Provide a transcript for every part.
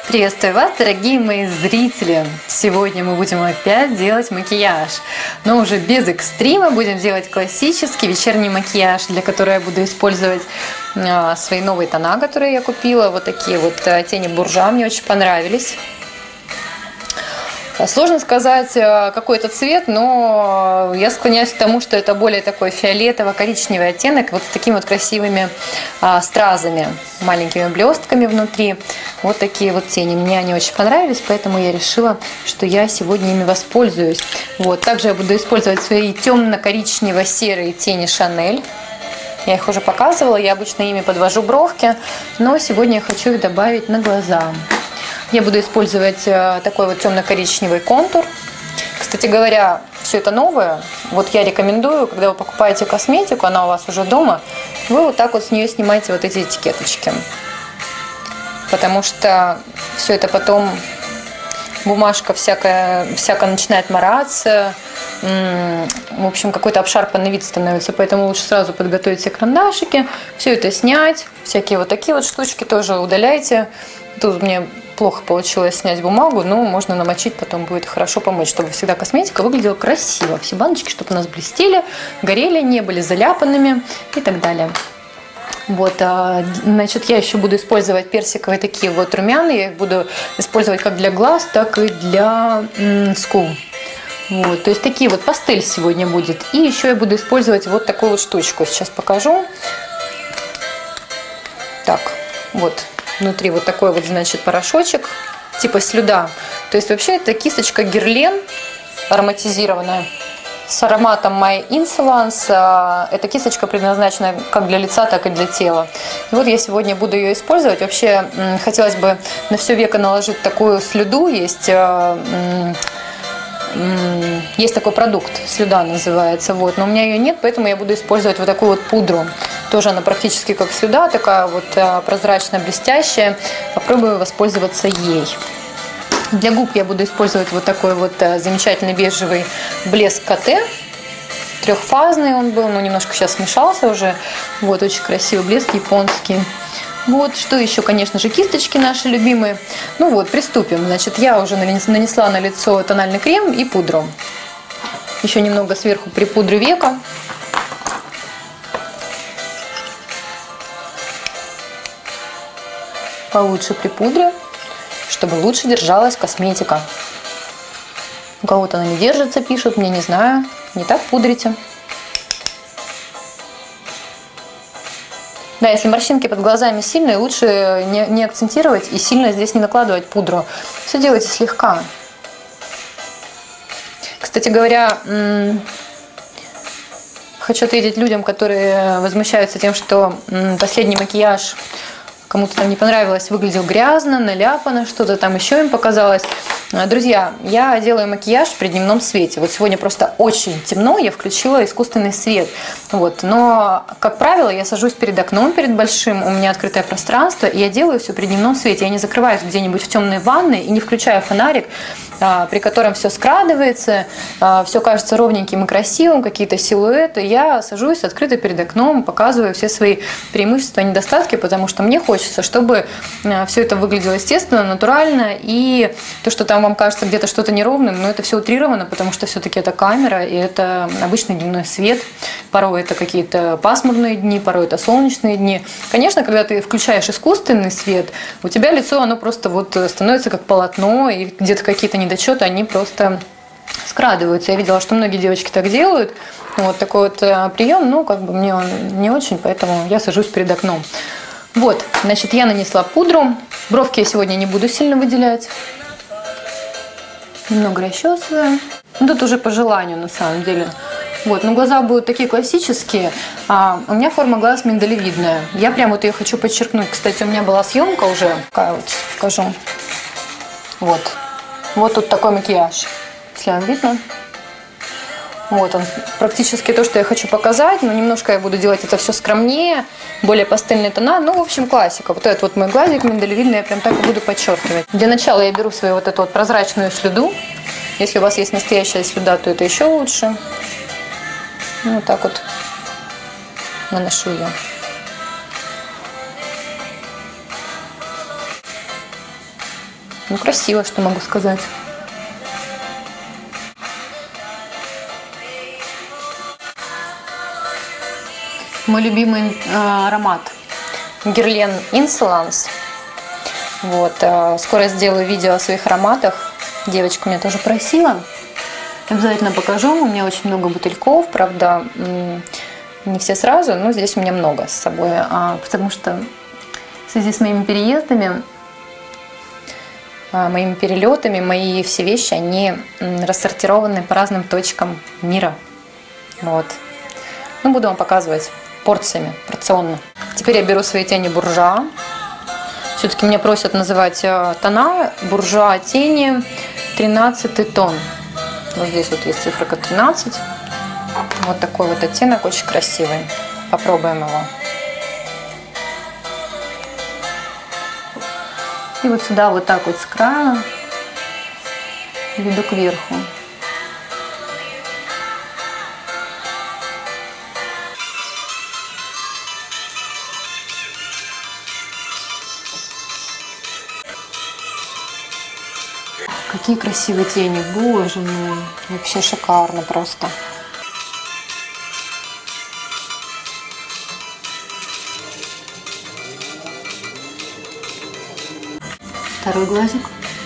Приветствую вас, дорогие мои зрители! Сегодня мы будем опять делать макияж, но уже без экстрима. Будем делать классический вечерний макияж, для которого я буду использовать свои новые тона, которые я купила. Вот такие вот тени буржуа, мне очень понравились. Сложно сказать, какой это цвет, но я склоняюсь к тому, что это более такой фиолетово-коричневый оттенок, вот с такими вот красивыми стразами, маленькими блестками внутри. Вот такие вот тени. Мне они очень понравились, поэтому я решила, что я сегодня ими воспользуюсь. Вот. Также я буду использовать свои темно-коричнево-серые тени Chanel. Я их уже показывала, я обычно ими подвожу бровки, но сегодня я хочу их добавить на глаза. Я буду использовать такой вот темно-коричневый контур. Кстати говоря, все это новое. Вот я рекомендую, когда вы покупаете косметику, она у вас уже дома, вы вот так вот с нее снимаете вот эти этикеточки. Потому что все это потом, бумажка всякая начинает мораться. В общем, какой-то обшарпанный вид становится. Поэтому лучше сразу подготовить все карандашики, все это снять. Всякие вот такие вот штучки тоже удаляйте. Тут мне плохо получилось снять бумагу, но можно намочить, потом будет хорошо помыть, чтобы всегда косметика выглядела красиво. Все баночки, чтобы у нас блестели, горели, не были заляпанными и так далее. Вот, значит, я еще буду использовать персиковые такие вот румяна. Я их буду использовать как для глаз, так и для скул. Вот, то есть такие вот пастель сегодня будет. И еще я буду использовать вот такую вот штучку. Сейчас покажу. Так, вот. Внутри вот такой вот, значит, порошочек, типа слюда. То есть вообще это кисточка Guerlain ароматизированная с ароматом My Insolence. Эта кисточка предназначена как для лица, так и для тела. И вот я сегодня буду ее использовать. Вообще хотелось бы на все веко наложить такую слюду. Есть такой продукт, слюда называется, вот, но у меня ее нет, поэтому я буду использовать вот такую вот пудру. Тоже она практически как слюда, такая вот прозрачно-блестящая. Попробую воспользоваться ей. Для губ я буду использовать вот такой вот замечательный бежевый блеск Coté. Трехфазный он был, но немножко сейчас смешался уже. Вот, очень красивый блеск японский. Вот, что еще, конечно же, кисточки наши любимые. Ну вот, приступим. Значит, я уже нанесла на лицо тональный крем и пудру. Еще немного сверху припудрю века. Получше припудрю, чтобы лучше держалась косметика. У кого-то она не держится, пишут, мне не знаю. Не так пудрите. Да, если морщинки под глазами сильные, лучше не акцентировать и сильно здесь не накладывать пудру. Все делайте слегка. Кстати говоря, хочу ответить людям, которые возмущаются тем, что последний макияж кому-то там не понравилось, выглядел грязно, наляпано, что-то там еще им показалось. Друзья, я делаю макияж при дневном свете. Вот сегодня просто очень темно, я включила искусственный свет. Вот. Но, как правило, я сажусь перед окном, перед большим, у меня открытое пространство, и я делаю все при дневном свете. Я не закрываюсь где-нибудь в темной ванной и не включаю фонарик, при котором все скрадывается, все кажется ровненьким и красивым, какие-то силуэты. Я сажусь открыто перед окном, показываю все свои преимущества и недостатки, потому что мне хочется, чтобы все это выглядело естественно, натурально, и то, что там вам кажется где-то что-то неровным, но это все утрировано, потому что все-таки это камера, и это обычный дневной свет. Порой это какие-то пасмурные дни, порой это солнечные дни. Конечно, когда ты включаешь искусственный свет, у тебя лицо, оно просто вот становится как полотно, и где-то какие-то недочеты, они просто скрадываются. Я видела, что многие девочки так делают. Вот такой вот прием, ну, как бы мне он не очень, поэтому я сажусь перед окном. Вот, значит, я нанесла пудру. Бровки я сегодня не буду сильно выделять. Немного расчесываю. Ну, тут уже по желанию, на самом деле. Вот, но глаза будут такие классические. У меня форма глаз миндалевидная. Я прям вот ее хочу подчеркнуть. Кстати, у меня была съемка уже. Такая вот, покажу. Вот. Вот тут такой макияж. Если вам видно. Вот он. Практически то, что я хочу показать. Но немножко я буду делать это все скромнее. Более пастельные тона. Ну, в общем, классика. Вот этот вот мой глазик миндалевидный. Я прям так и буду подчеркивать. Для начала я беру свою вот эту вот прозрачную слюду. Если у вас есть настоящая слюда, то это еще лучше. Ну, вот так вот наношу ее. Ну, красиво, что могу сказать. Мой любимый аромат Guerlain Insolence. Вот, скоро сделаю видео о своих ароматах. Девочка меня тоже просила. Обязательно покажу. У меня очень много бутыльков, правда, не все сразу, но здесь у меня много с собой, потому что в связи с моими переездами, моими перелетами, мои все вещи, они рассортированы по разным точкам мира. Вот. Ну, буду вам показывать порциями, порционно. Теперь я беру свои тени буржуа. Все-таки меня просят называть тона. Буржуа тени 13 тон. Вот здесь вот есть цифра 13. Вот такой вот оттенок, очень красивый. Попробуем его. И вот сюда вот так вот с края веду кверху. Какие красивые тени, боже мой, вообще шикарно просто. Второй глазик.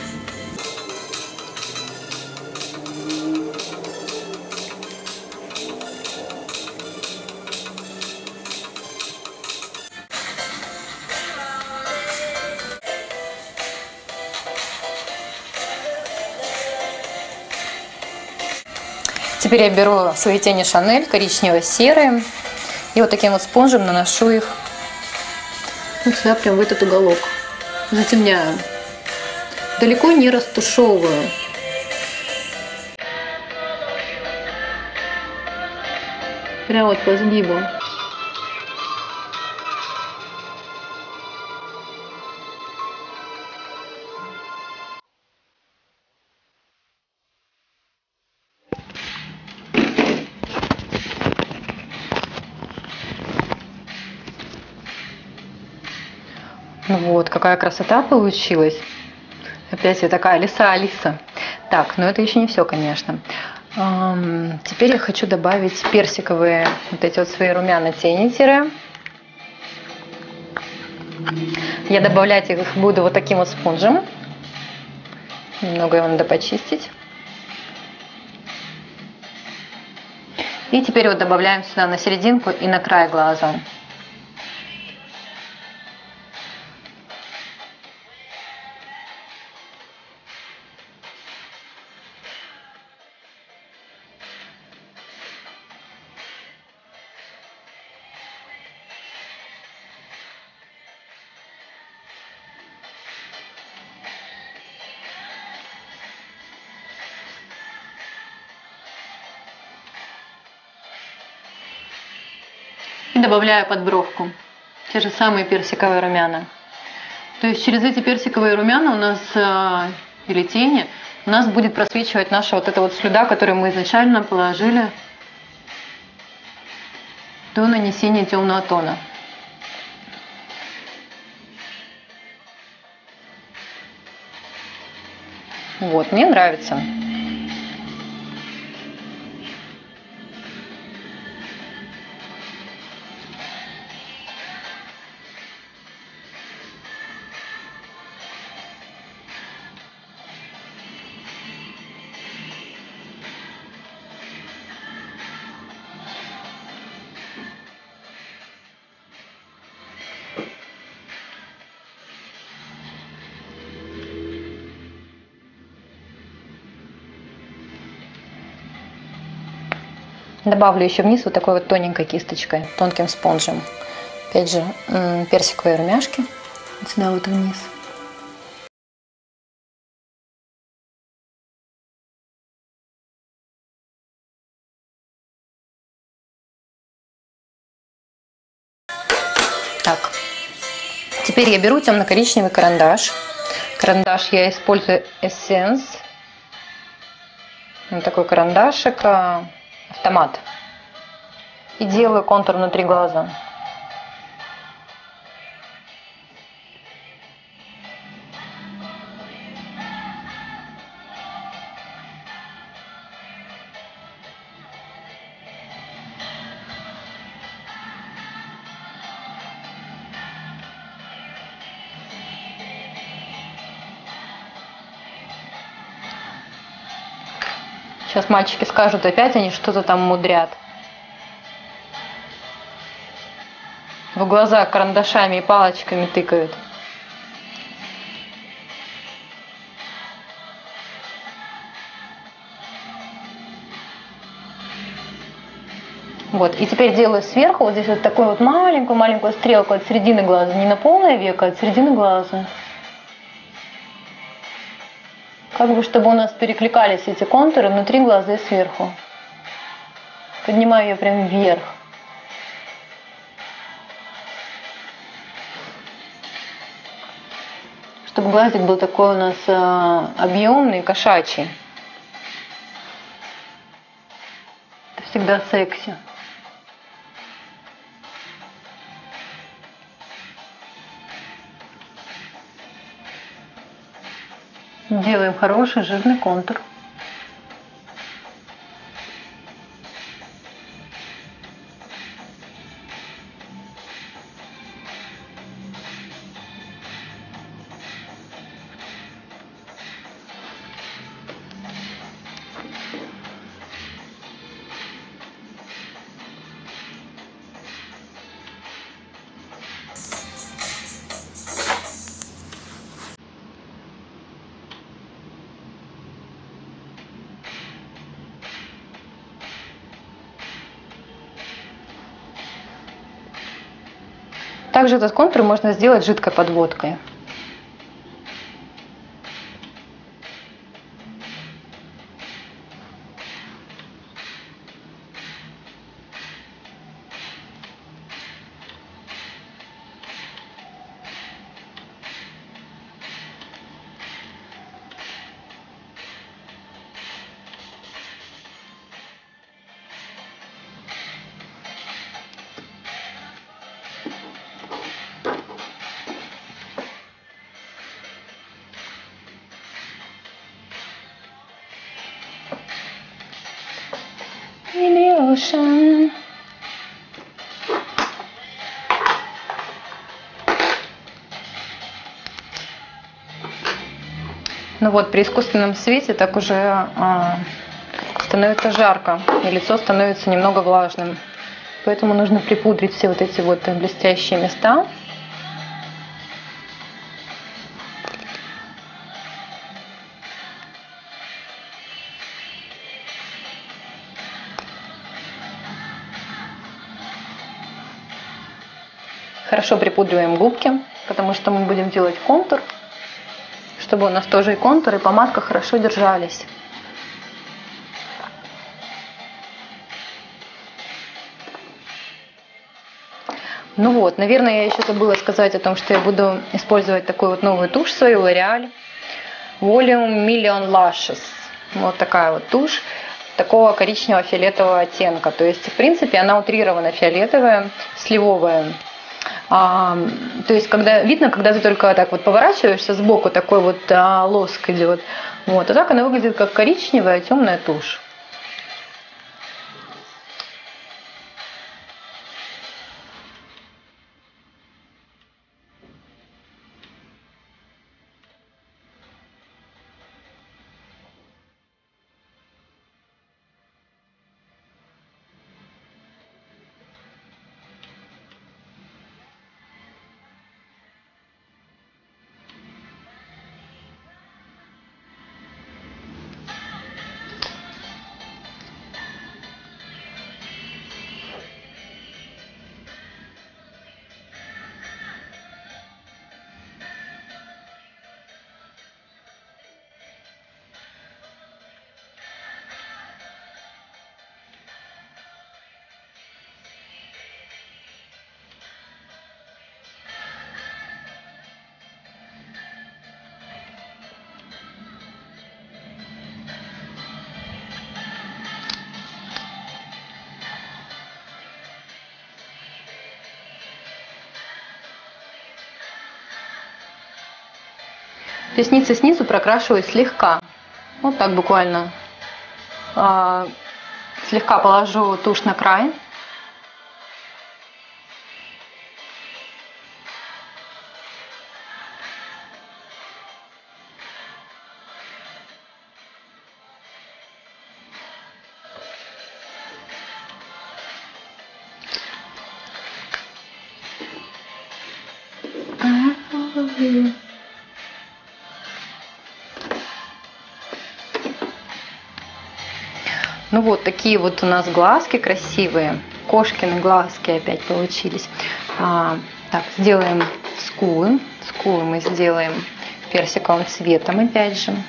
Теперь я беру свои тени Шанель, коричнево-серые, и вот таким вот спонжем наношу их вот сюда, прям в этот уголок. Затемняю. Далеко не растушевываю. Прям вот по сгибу. Вот, какая красота получилась. Опять я такая лиса Алиса. Так, но это еще не все, конечно. Теперь я хочу добавить персиковые вот эти вот свои румяна тени тире. Я добавлять их буду вот таким вот спонжем. Немного его надо почистить. И теперь вот добавляем сюда на серединку и на край глаза. И добавляю под бровку те же самые персиковые румяна. То есть через эти персиковые румяна у нас, или тени, у нас будет просвечивать наша вот эта вот слюда, которую мы изначально положили до нанесения темного тона. Вот, мне нравится. Добавлю еще вниз вот такой вот тоненькой кисточкой, тонким спонжем. Опять же, персиковые румяшки. Вот сюда вот вниз. Так. Теперь я беру темно-коричневый карандаш. Карандаш я использую Essence. Вот такой карандашик. Автомат. И делаю контур внутри глаза. Сейчас мальчики скажут, опять они что-то там мудрят. В глаза карандашами и палочками тыкают. Вот, и теперь делаю сверху, вот здесь вот такую вот маленькую-маленькую стрелку от середины глаза, не на полное веко, а от середины глаза. Как бы, чтобы у нас перекликались эти контуры внутри глаза и сверху. Поднимаю ее прям вверх. Чтобы глазик был такой у нас объемный, кошачий. Это всегда секси. Делаем хороший жирный контур. Также этот контур можно сделать жидкой подводкой. Illusion. Ну вот, при искусственном свете так уже становится жарко, и лицо становится немного влажным. Поэтому нужно припудрить все вот эти вот блестящие места. Хорошо припудриваем губки, потому что мы будем делать контур, чтобы у нас тоже и контур, и помадка хорошо держались. Ну вот, наверное, я еще забыла сказать о том, что я буду использовать такую вот новую тушь свою, L'Oreal Volume Million Lashes. Вот такая вот тушь, такого коричнево-фиолетового оттенка. То есть, в принципе, она утрированно фиолетовая, сливовая. То есть, когда видно, когда ты только так вот поворачиваешься сбоку, такой вот лоск идет. Вот, а так она выглядит как коричневая темная тушь. Ресницы снизу прокрашиваю слегка. Вот так буквально. Слегка положу тушь на край. Ну вот такие вот у нас глазки красивые. Кошкины глазки опять получились. Так, сделаем скулы. Скулы мы сделаем персиковым цветом опять же.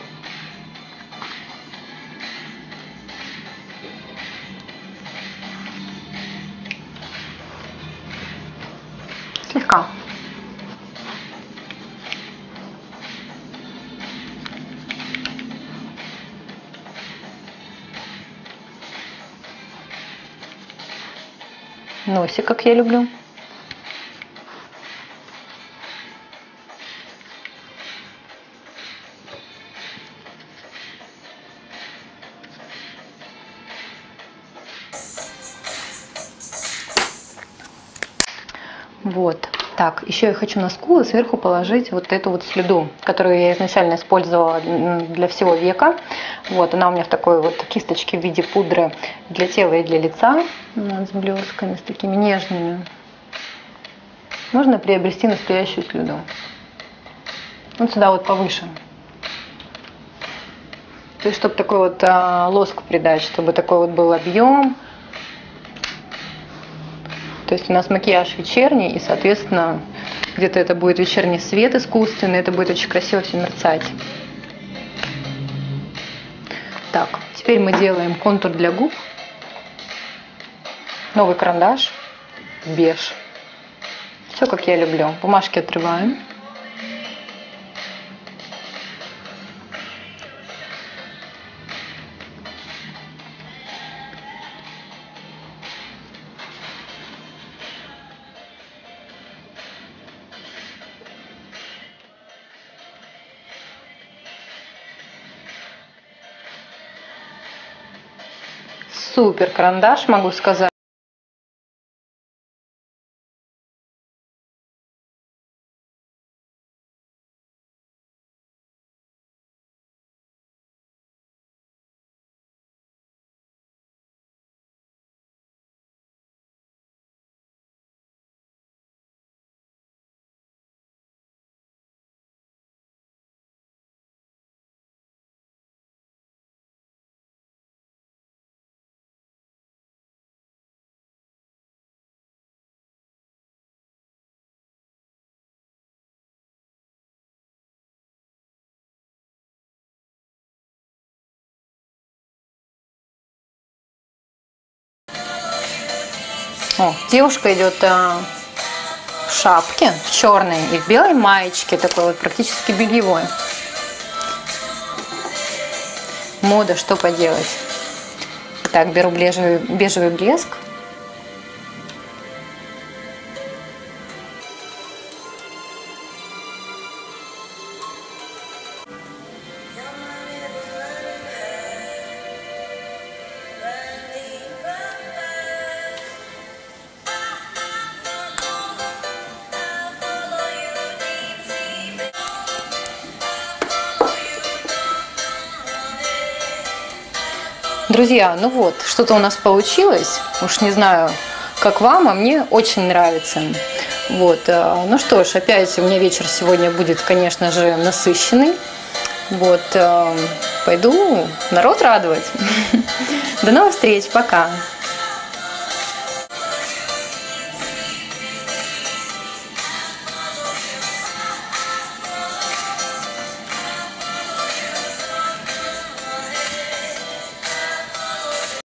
Слегка. Носик, как я люблю. Вот. Так, еще я хочу на скулы сверху положить вот эту вот слюду, которую я изначально использовала для всего века. Вот, она у меня в такой вот кисточке в виде пудры для тела и для лица. Вот, с блестками, с такими нежными. Можно приобрести настоящую слюду. Вот сюда вот повыше. То есть, чтобы такой вот лоск придать, чтобы такой вот был объем. То есть у нас макияж вечерний, и, соответственно, где-то это будет вечерний свет искусственный, это будет очень красиво все мерцать. Так, теперь мы делаем контур для губ. Новый карандаш, беж. Все, как я люблю. Бумажки отрываем. Супер карандаш, могу сказать. О, девушка идет в шапке, в черной и в белой маечке, такой вот практически бельевой. Мода, что поделать. Так, беру бежевый блеск. Друзья, ну вот, что-то у нас получилось. Уж не знаю, как вам, а мне очень нравится. Вот, ну что ж, опять у меня вечер сегодня будет, конечно же, насыщенный. Вот, пойду народ радовать. До новых встреч, пока.